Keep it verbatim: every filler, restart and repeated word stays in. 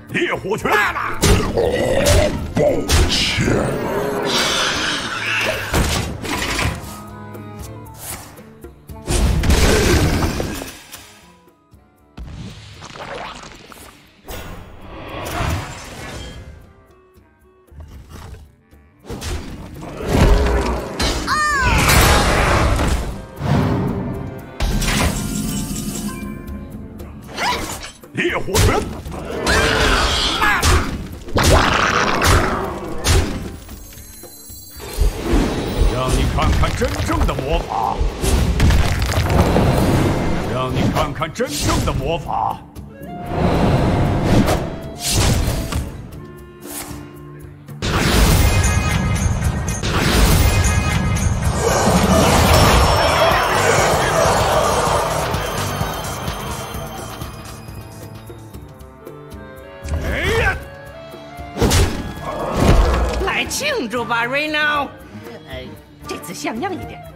烈火拳！ 抱歉。 烈火拳！让你看看真正的魔法！让你看看真正的魔法！ 庆祝吧 ，Reno！呃，这次像样一点。